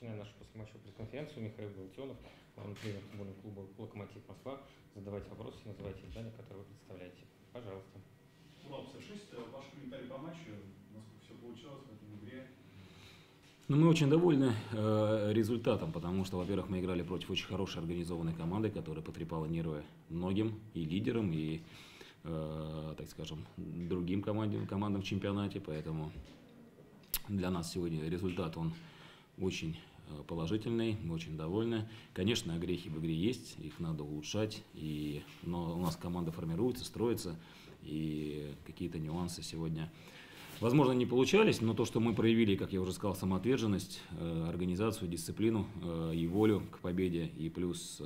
начинаем нашу послематчевую пресс-конференцию. Михаил Галактионов, главный тренер футбольного клуба «Локомотив Москва». Задавайте вопросы, называйте издание, которое вы представляете. Пожалуйста. Урал 56, ваш комментарий по матчу, насколько все получилось в этой игре? Ну, мы очень довольны результатом, потому что, во-первых, мы играли против очень хорошей организованной команды, которая потрепала нервы многим и лидерам, и, так скажем, другим командам в чемпионате. Поэтому для нас сегодня результат, он очень положительный, мы очень довольны. Конечно, огрехи в игре есть, их надо улучшать, но у нас команда формируется, строится, и какие-то нюансы сегодня, возможно, не получались, но то, что мы проявили, как я уже сказал, самоотверженность, организацию, дисциплину и волю к победе, и плюс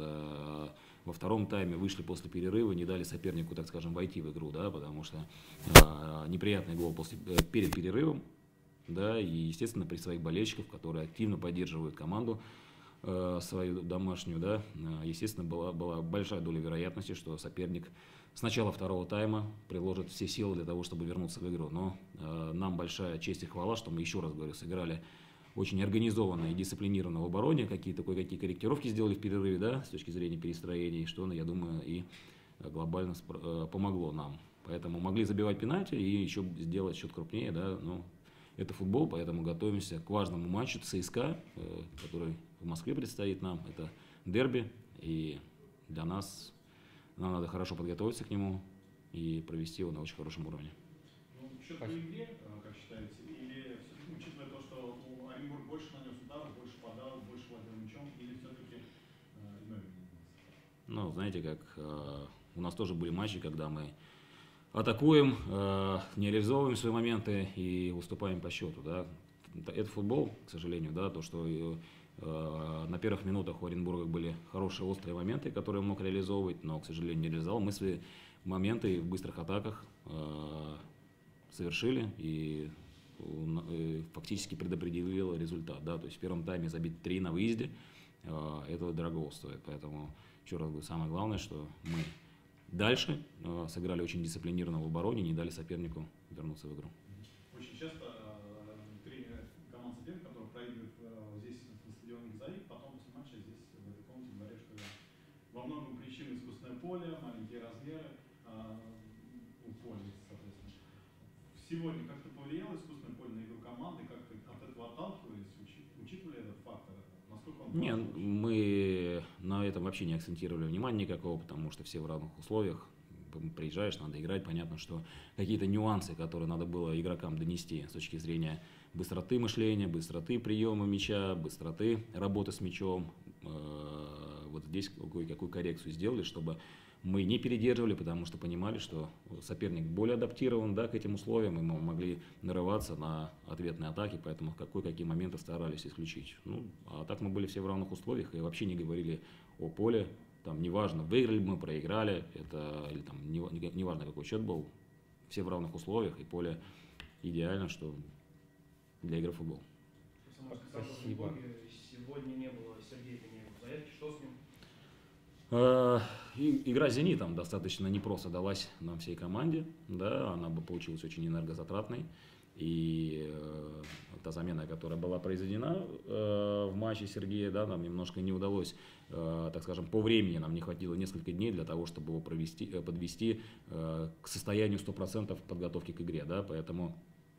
во втором тайме вышли после перерыва, не дали сопернику, так скажем, войти в игру, да, потому что неприятный гол перед перерывом, да, и, естественно, при своих болельщиках, которые активно поддерживают команду свою домашнюю, да, естественно, была большая доля вероятности, что соперник с начала второго тайма приложит все силы для того, чтобы вернуться в игру. Но нам большая честь и хвала, что мы, еще раз говорю, сыграли очень организованно и дисциплинированно в обороне, кое-какие корректировки сделали в перерыве, да, с точки зрения перестроений, что, я думаю, и глобально помогло нам. Поэтому могли забивать пенальти и еще сделать счет крупнее, да, но это футбол, поэтому готовимся к важному матчу ЦСКА, который в Москве предстоит нам. Это дерби, и для нас нам надо хорошо подготовиться к нему и провести его на очень хорошем уровне. Ну, счет по игре, как считаете, или все-таки, учитывая то, что Оренбург больше нанес ударов, больше подал, больше владел мячом, или все-таки иной? Ну, знаете, как у нас тоже были матчи, когда мы атакуем, не реализовываем свои моменты и уступаем по счету. Да. Это футбол, к сожалению, да, то, что на первых минутах у Оренбурга были хорошие острые моменты, которые он мог реализовывать, но, к сожалению, не реализовал. Мы свои моменты в быстрых атаках совершили и фактически предопределил результат. Да. То есть в первом тайме забить 3 на выезде, это дорого стоит. Поэтому, еще раз говорю, самое главное, что мы дальше сыграли очень дисциплинированно в обороне, не дали сопернику вернуться в игру. Очень часто тренеры команд соперников, которые проигрывают здесь на стадионе «Газовик», потом после матча здесь в этой комнате говорят, что во многом причина искусственное поле, маленькие размеры у поля, соответственно. Сегодня как-то повлияло искусственное поле на игру команды, как-то от этого отталкивались, учитывали этот фактор? Насколько он Нет, мы на этом вообще не акцентировали внимания никакого, потому что все в равных условиях. Приезжаешь, надо играть. Понятно, что какие-то нюансы, которые надо было игрокам донести с точки зрения быстроты мышления, быстроты приема мяча, быстроты работы с мячом. Вот здесь какую коррекцию сделали, чтобы мы не передерживали, потому что понимали, что соперник более адаптирован, да, к этим условиям, и мы могли нарываться на ответные атаки, поэтому какие моменты старались исключить. Ну, а так мы были все в равных условиях и вообще не говорили о поле. Там неважно, выиграли мы, проиграли, или там неважно, какой счет был, все в равных условиях, и поле идеально, что для игры в футбол. Спасибо. Сегодня не было Сергея Пенеева в заявке, что с ним? Игра с «Зенитом» достаточно непросто далась нам всей команде, да, она бы получилась очень энергозатратной, и та замена, которая была произведена в матче Сергея, да, нам немножко не удалось, так скажем, по времени нам не хватило несколько дней для того, чтобы его подвести к состоянию 100% подготовки к игре, да, поэтому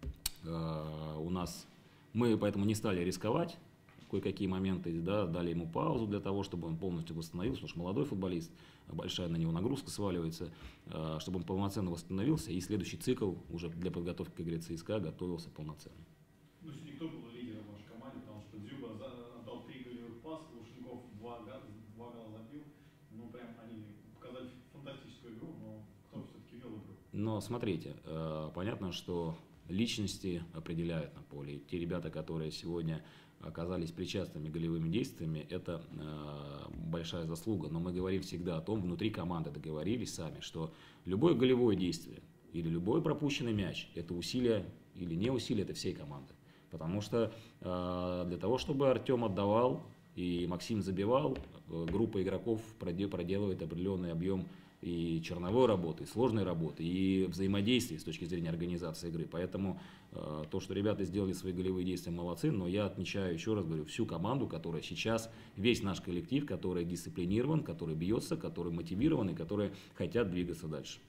мы поэтому не стали рисковать. Кое-какие моменты, да, дали ему паузу для того, чтобы он полностью восстановился, потому что молодой футболист, большая на него нагрузка сваливается, чтобы он полноценно восстановился, и следующий цикл уже для подготовки к игре ЦСКА готовился полноценно. Ну, сегодня кто был лидером в вашей команде, потому что Дзюба отдал 3 голевых паса, Лушенков 2 гола забил, ну, прям они показали фантастическую игру, но кто все-таки вел игру? Но смотрите, понятно, что личности определяют на поле, и те ребята, которые сегодня оказались причастными голевыми действиями, это большая заслуга. Но мы говорим всегда о том, внутри команды договорились сами, что любое голевое действие или любой пропущенный мяч – это усилие или не усилие, это всей команды. Потому что для того, чтобы Артем отдавал и Максим забивал, группа игроков проделывает определенный объем и черновой работы, и сложной работы, и взаимодействия с точки зрения организации игры. Поэтому то, что ребята сделали свои голевые действия, молодцы, но я отмечаю, еще раз говорю, всю команду, которая сейчас, весь наш коллектив, который дисциплинирован, который бьется, который мотивирован и которые хотят двигаться дальше.